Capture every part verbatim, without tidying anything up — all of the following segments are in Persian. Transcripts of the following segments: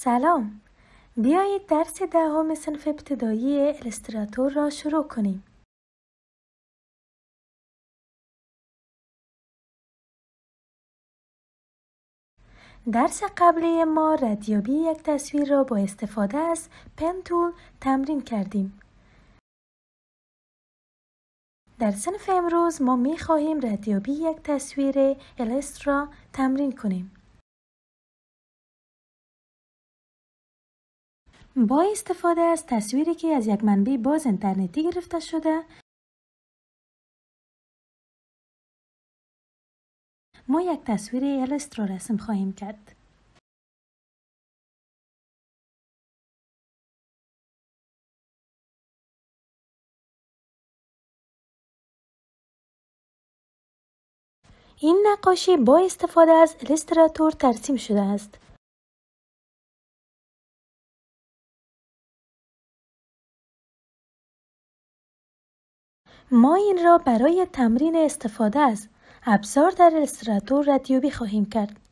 سلام. بیایید درس دهم صنف ابتدایی ایلاستراتور را شروع کنیم. درس قبلی ما ردیابی یک تصویر را با استفاده از پن تول تمرین کردیم. در صنف امروز ما می خواهیم ردیابی یک تصویر ایلاست را تمرین کنیم. با استفاده از تصویری که از یک منبع باز اینترنتی گرفته شده، ما یک تصویر ایلاست را رسم خواهیم کرد. این نقاشی با استفاده از ایلاستراتور ترسیم شده است. ما این را برای تمرین استفاده از ابزار در ایلاستراتور ردیابی خواهیم کرد.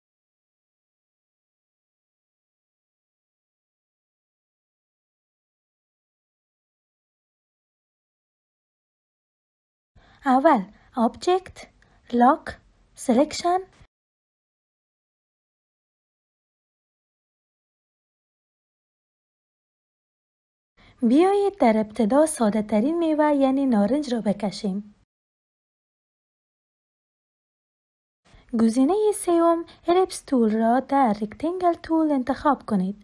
اول Object، Lock، Selection. بیایید در ابتدا ساده ترین میوه یعنی نارنج را بکشیم. گزینه سوم الیپس تول را در رکتنگل تول انتخاب کنید.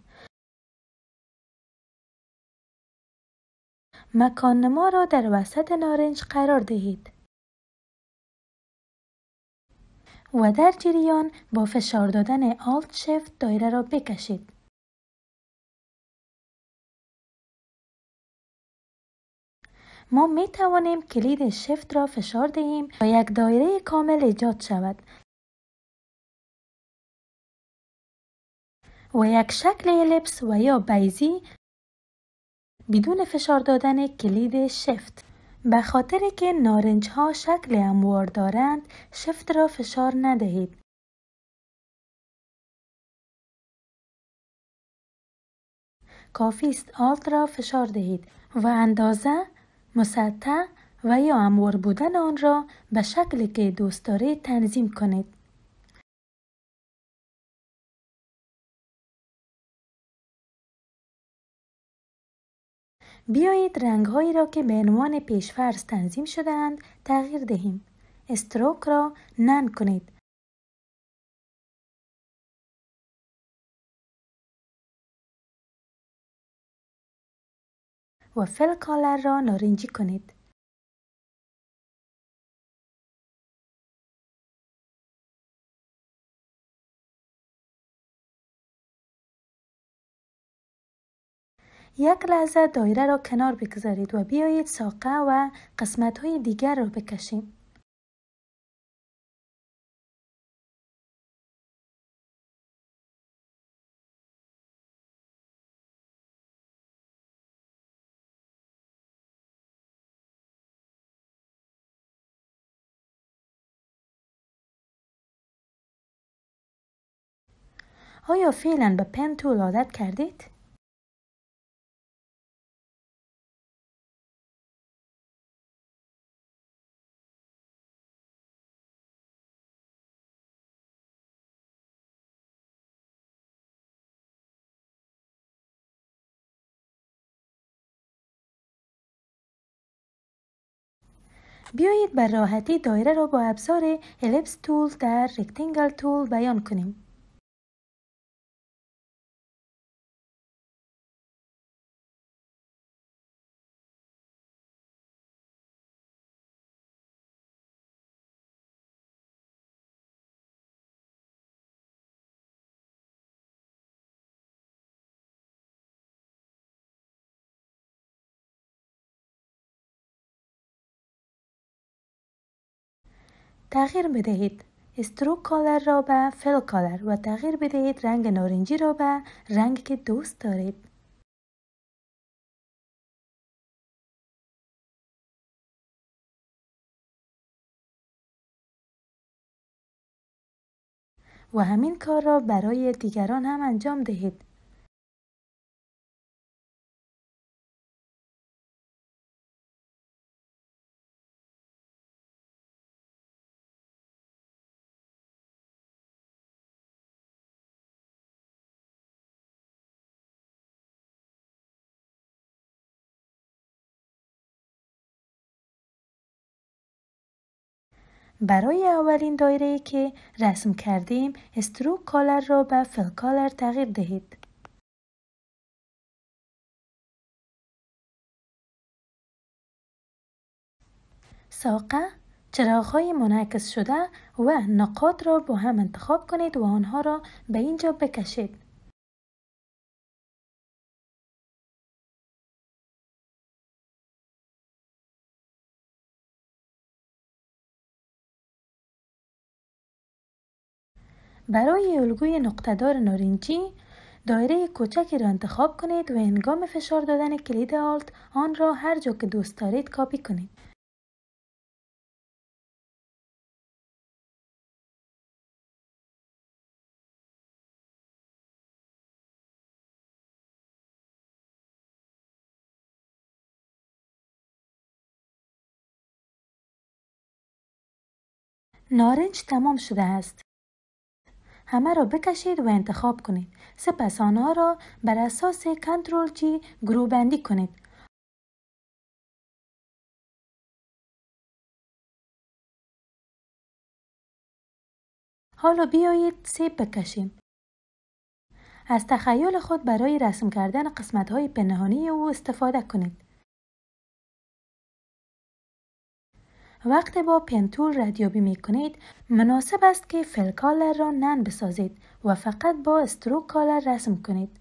مکان نما را در وسط نارنج قرار دهید و در جریان با فشار دادن Alt Shift دایره را بکشید. ما می توانیم کلید شیفت را فشار دهیم تا یک دایره کامل ایجاد شود و یک شکل الیپس و یا بیضی بدون فشار دادن کلید شیفت. به خاطر که نارنج ها شکل هموار دارند، شیفت را فشار ندهید. کافی است آلت را فشار دهید و اندازه، مسطح و یا هموار بودن آن را به شکلی که دوست دارید تنظیم کنید. بیایید رنگ هایی را که به عنوان پیش‌فرض تنظیم شده‌اند تغییر دهیم. استروک را نن کنید. و فیل کالر را نارنجی کنید. یک لحظه دایره را کنار بگذارید و بیایید ساقه و قسمت های دیگر را بکشیم. آیا فعلا به پن تول عادت کردید؟ بیایید بر راحتی دایره را با ابزار الیپس تول در رکتنگل تول بیان کنیم. تغییر بدهید. استروک کالر را به فیل کالر و تغییر بدهید رنگ نارنجی را به رنگی که دوست دارید. و همین کار را برای دیگران هم انجام دهید. برای اولین دایره که رسم کردیم استروک کالر را به فل کالر تغییر دهید. ساقه، چراغ‌های منعکس شده و نقاط را با هم انتخاب کنید و آنها را به اینجا بکشید. برای الگوی نقطه‌دار نارنجی، دایره کوچکی را انتخاب کنید و هنگام فشار دادن کلید آلت آن را هر جا که دوست دارید کپی کنید. نارنج تمام شده است. همه را بکشید و انتخاب کنید. سپس آنها را بر اساس کنترل جی گروه بندی کنید. حالا بیایید سیب بکشیم. از تخیل خود برای رسم کردن قسمت‌های پنهانی او استفاده کنید. وقتی با پن تول ردیابی می کنید، مناسب است که فل کالر را نرم بسازید و فقط با استروک کالر رسم کنید.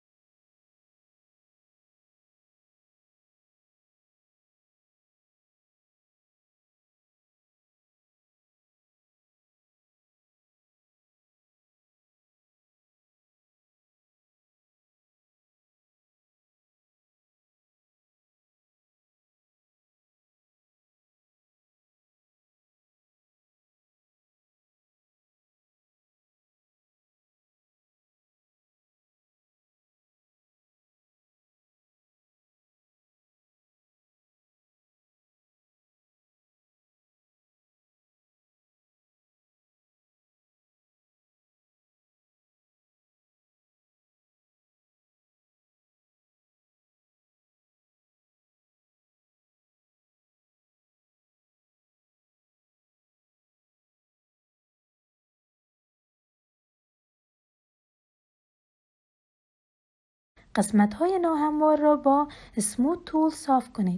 قسمت‌های ناهموار را با اسموت تول صاف کنید.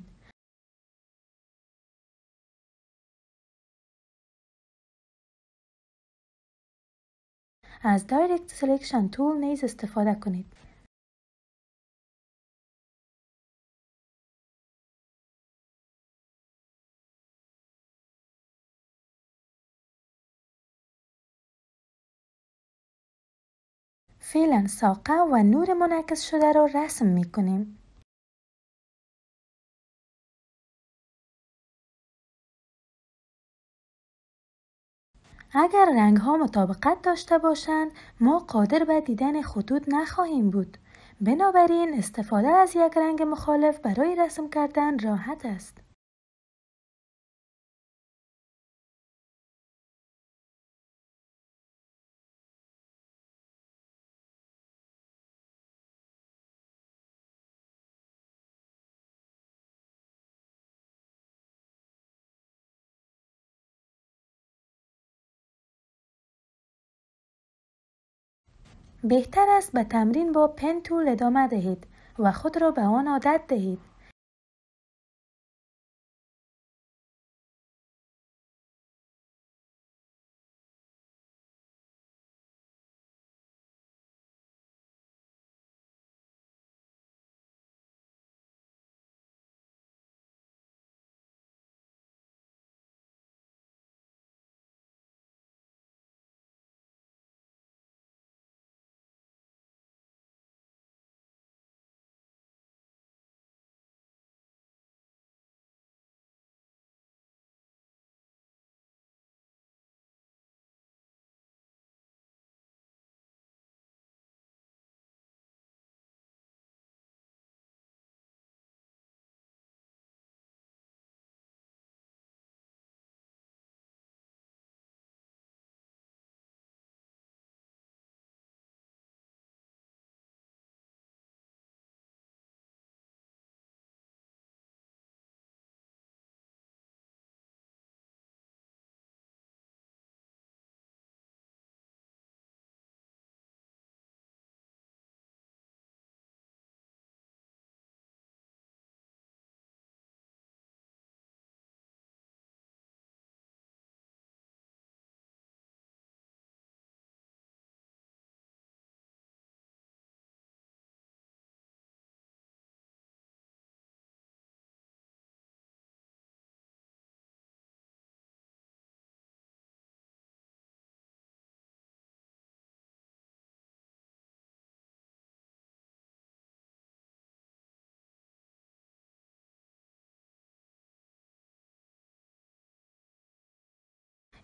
از دایرکت سلکشن تول نیز استفاده کنید. فعلا ساقه و نور منعکس شده را رسم می کنیم. اگر رنگ ها مطابقت داشته باشند، ما قادر به دیدن خطوط نخواهیم بود. بنابراین استفاده از یک رنگ مخالف برای رسم کردن راحت است. بهتر است به تمرین با پن تول ادامه دهید و خود را به آن عادت دهید.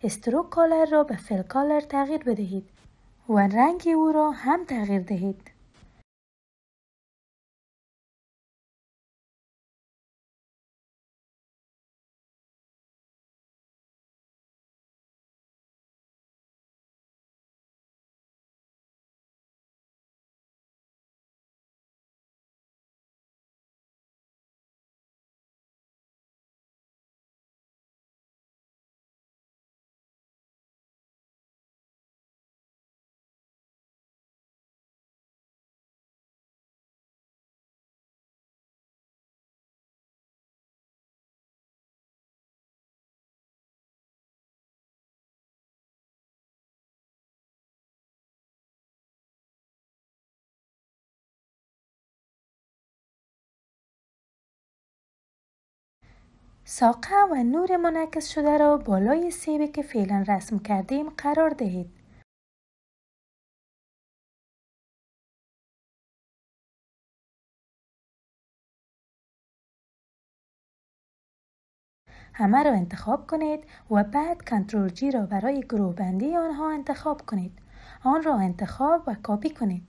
استروک کالر را به فل کالر تغییر بدهید و رنگ او را هم تغییر دهید. ساقه و نور منعکس شده را بالای سیبی که فعلا رسم کردیم قرار دهید. همه را انتخاب کنید و بعد کنترل جی را برای گروه بندی آنها انتخاب کنید. آن را انتخاب و کپی کنید.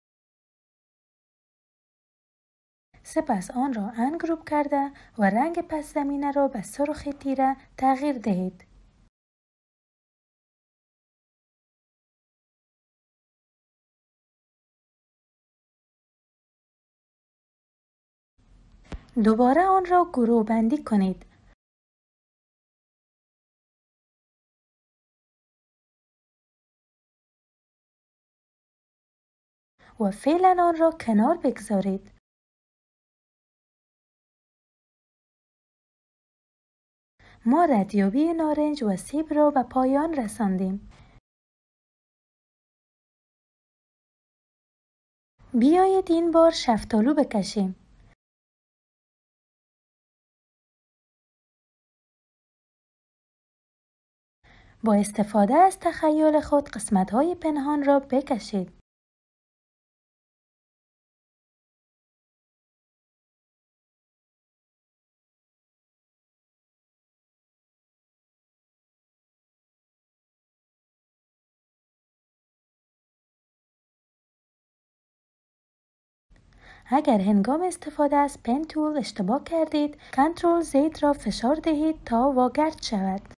سپس آن را انگروپ کرده و رنگ پس زمینه را به سرخ تیره تغییر دهید. دوباره آن را گروه بندی کنید. و فعلا آن را کنار بگذارید. ما ردیابی نارنج و سیب را به پایان رساندیم. بیایید این بار شفتالو بکشیم. با استفاده از تخیل خود قسمت‌های پنهان را بکشید. اگر هنگام استفاده از پن تول اشتباه کردید، کنترل زد را فشار دهید تا واگرد شود.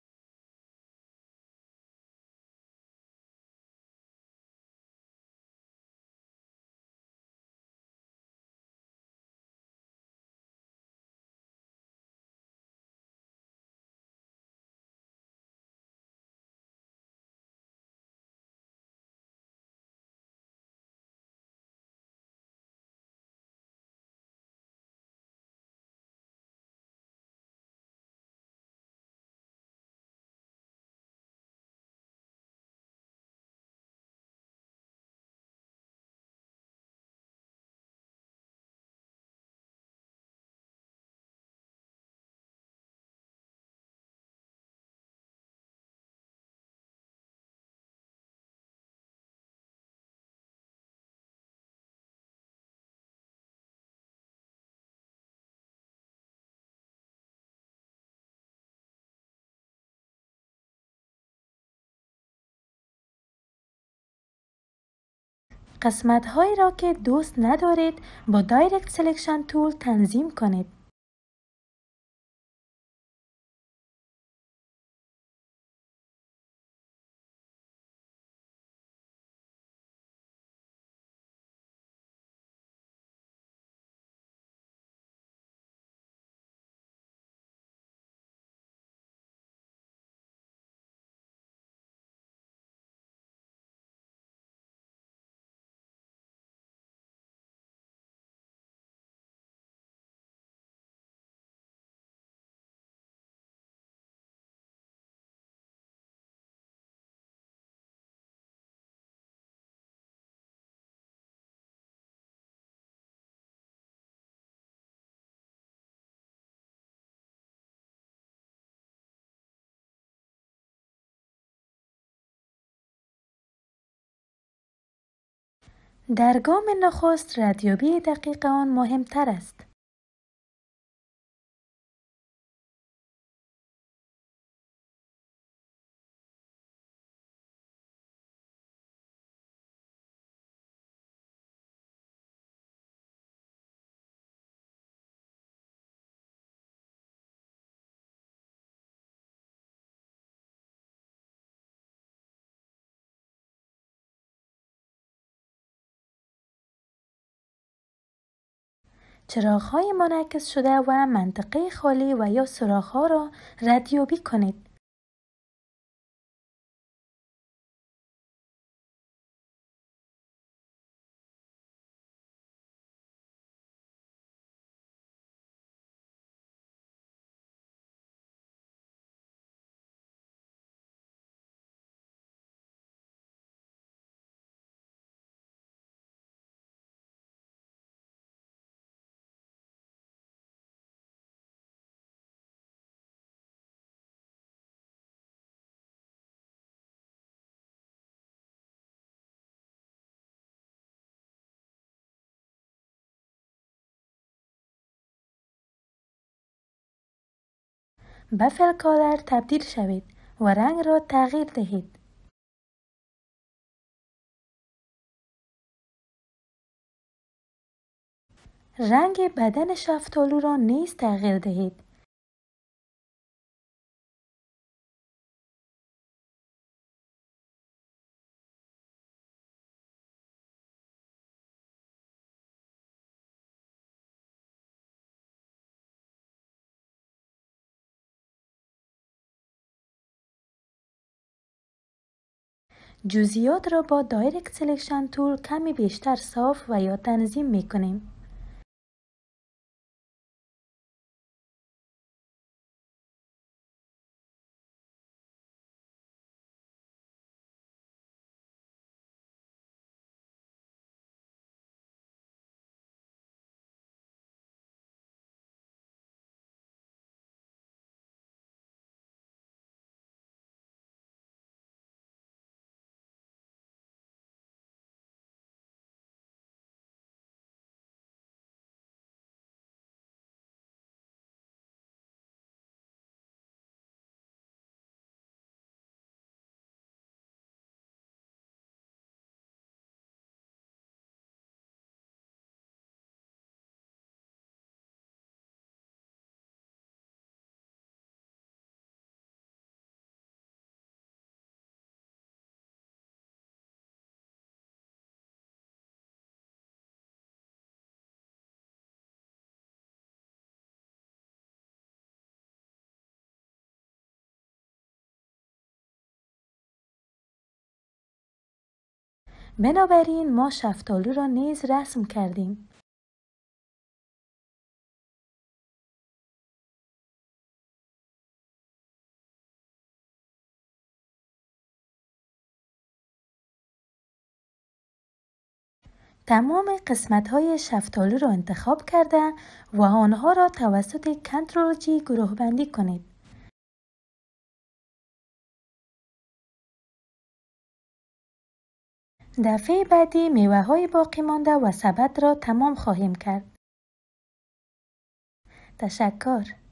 قسمت‌هایی را که دوست ندارید با دایرکت سلکشن تول تنظیم کنید. در گام نخست ردیابی دقیق آن مهمتر است. چراغ‌های منعکس شده و منطقه خالی و یا سوراخ‌ها را ردیابی کنید. به فل کالر تبدیل شوید و رنگ را تغییر دهید. رنگ بدن شفتالو را نیز تغییر دهید. جزئیات را با دایرکت سلکشن تول کمی بیشتر صاف و یا تنظیم می کنیم. بنابراین ما شفتالو را نیز رسم کردیم. تمام قسمت‌های شفتالو را انتخاب کرده و آنها را توسط کنترل جی گروه بندی کنید. دفعه بعدی میوه‌های باقی مانده و سبد را تمام خواهیم کرد. تشکر.